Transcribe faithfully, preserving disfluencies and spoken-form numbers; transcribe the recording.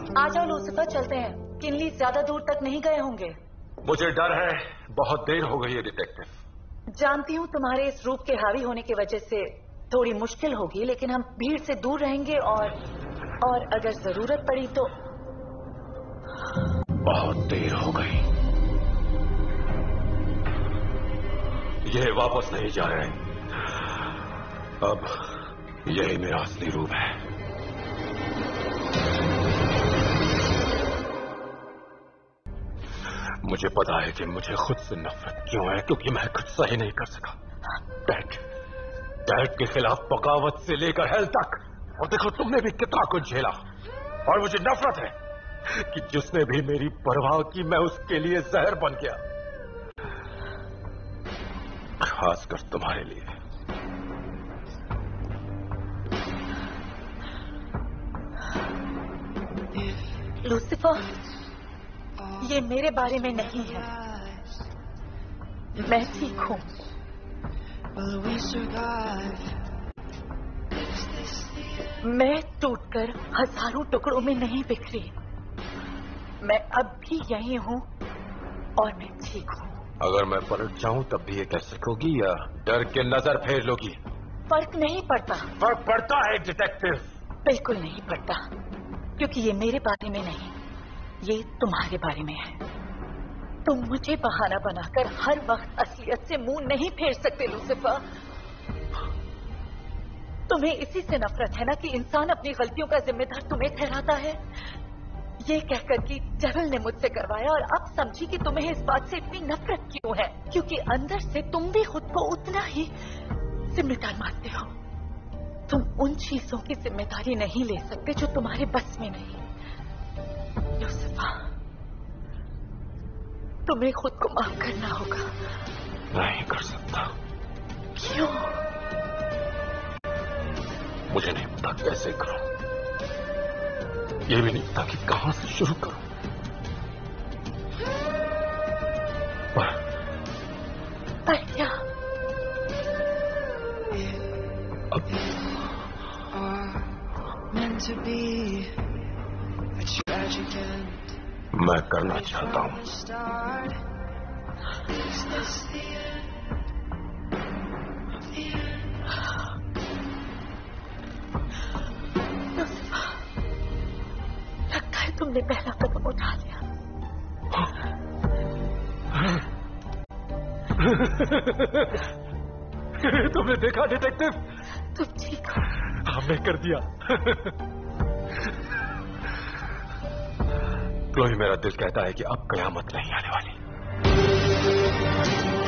आ जाओ लूसिफर, चलते हैं। किनली ज्यादा दूर तक नहीं गए होंगे। मुझे डर है, बहुत देर हो गई है डिटेक्टिव। जानती हूँ तुम्हारे इस रूप के हावी होने की वजह से थोड़ी मुश्किल होगी, लेकिन हम भीड़ से दूर रहेंगे और और अगर जरूरत पड़ी तो। बहुत देर हो गई, ये वापस नहीं जा रहे। अब यही मेरा असली रूप है। मुझे पता है कि मुझे खुद से नफरत क्यों है, क्योंकि मैं कुछ सही नहीं कर सका। डैड डैड के खिलाफ बगावत से लेकर हेल तक, और देखो तुमने भी कितना कुछ झेला। और मुझे नफरत है कि जिसने भी मेरी परवाह की मैं उसके लिए जहर बन गया, खासकर तुम्हारे लिए। लूसिफर, ये मेरे बारे में नहीं है। मैं ठीक हूं। मैं टूटकर हजारों टुकड़ों में नहीं बिखरी। मैं अब भी यही हूं और मैं ठीक हूं। अगर मैं पलट जाऊं तब भी ये कह सकोगी या डर के नजर फेर लोगी? फर्क नहीं पड़ता। फर्क पड़ता है डिटेक्टिव। बिल्कुल नहीं पड़ता, क्योंकि ये मेरे बारे में नहीं, ये तुम्हारे बारे में है। तुम मुझे बहाना बनाकर हर वक्त असलियत से मुंह नहीं फेर सकते लूसिफर। तुम्हें इसी से नफरत है ना कि इंसान अपनी गलतियों का जिम्मेदार तुम्हें ठहराता है। ये कहकर कि डेविल ने मुझसे करवाया, और अब समझी कि तुम्हें इस बात से इतनी नफरत क्यों है, क्योंकि अंदर से तुम भी खुद को उतना ही जिम्मेदार मानते हो। तुम उन चीजों की जिम्मेदारी नहीं ले सकते जो तुम्हारे बस में नहीं। लूसिफर, तुम्हें खुद को माफ करना होगा। नहीं कर सकता। क्यों? मुझे नहीं पता कैसे करूं, ये भी नहीं पता कि कहां से शुरू करूं। पर, पर क्या? अब मैं करना चाहता हूं। लगता है तुमने पहला कदम उठा लिया। तुमने देखा डिटेक्टिव? तुम ठीक हो? हमने कर दिया। क्लोई, मेरा दिल कहता है कि अब कयामत नहीं आने वाली।